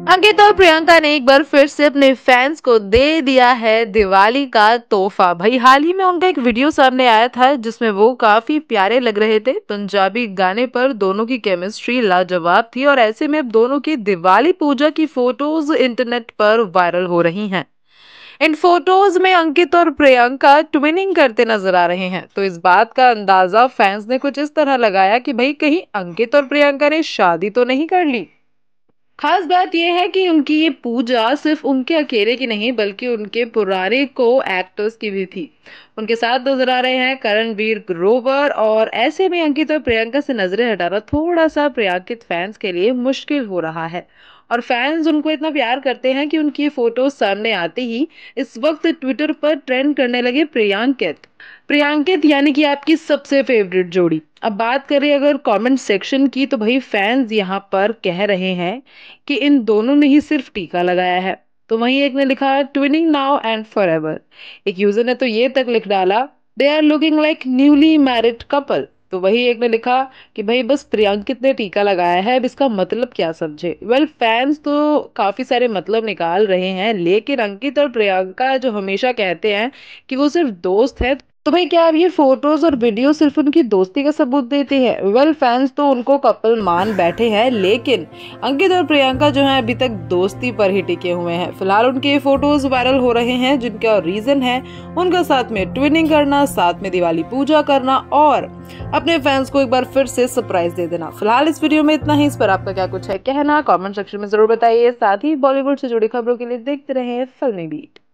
अंकित और प्रियंका ने एक बार फिर से अपने फैंस को दे दिया है दिवाली का तोहफा। भाई हाल ही में उनका एक वीडियो सामने आया था जिसमें वो काफी प्यारे लग रहे थे। पंजाबी गाने पर दोनों की केमिस्ट्री लाजवाब थी और ऐसे में अब दोनों की दिवाली पूजा की फोटोज इंटरनेट पर वायरल हो रही हैं। इन फोटोज में अंकित और प्रियंका ट्विनिंग करते नजर आ रहे हैं, तो इस बात का अंदाजा फैंस ने कुछ इस तरह लगाया कि भाई कहीं अंकित और प्रियंका ने शादी तो नहीं कर ली। खास बात यह है कि उनकी ये पूजा सिर्फ उनके अकेले की नहीं बल्कि उनके पुराने को एक्टर्स की भी थी। उनके साथ नजर आ रहे हैं करणवीर ग्रोवर, और ऐसे में अंकित और प्रियंका से नजरें हटाना थोड़ा सा प्रियंकित फैंस के लिए मुश्किल हो रहा है। और फैंस उनको इतना प्यार करते हैं कि उनकी ये फोटोज सामने आते ही इस वक्त ट्विटर पर ट्रेंड करने लगे प्रियांकित। प्रियांकित यानी कि आपकी सबसे फेवरेट जोड़ी। अब बात करें अगर कमेंट सेक्शन की, तो भाई फैंस यहाँ पर कह रहे हैं कि इन दोनों ने ही सिर्फ टीका लगाया है। तो वहीं एक ने लिखा ट्विनिंग नाउ एंड फॉरएवर। एक यूजर ने तो ये तक लिख डाला they are looking like newly married couple. तो वही एक ने लिखा कि भाई बस प्रियांकित ने टीका लगाया है, अब इसका मतलब क्या समझे। वेल फैंस तो काफी सारे मतलब निकाल रहे हैं, लेकिन अंकित और प्रियंका जो हमेशा कहते हैं कि वो सिर्फ दोस्त है, तो भाई क्या अब ये फोटोज और वीडियो सिर्फ उनकी दोस्ती का सबूत देते हैं। वेल फैंस तो उनको कपल मान बैठे हैं, लेकिन अंकित और प्रियंका जो है अभी तक दोस्ती पर ही टिके हुए हैं। फिलहाल उनके ये फोटोज वायरल हो रहे हैं जिनका रीजन है उनका साथ में ट्विनिंग करना, साथ में दिवाली पूजा करना और अपने फैंस को एक बार फिर से सरप्राइज दे देना। फिलहाल इस वीडियो में इतना ही। इस पर आपका क्या कुछ है कहना कमेंट सेक्शन में जरूर बताइए। साथ ही बॉलीवुड से जुड़ी खबरों के लिए देखते रहे फिल्मी बीट।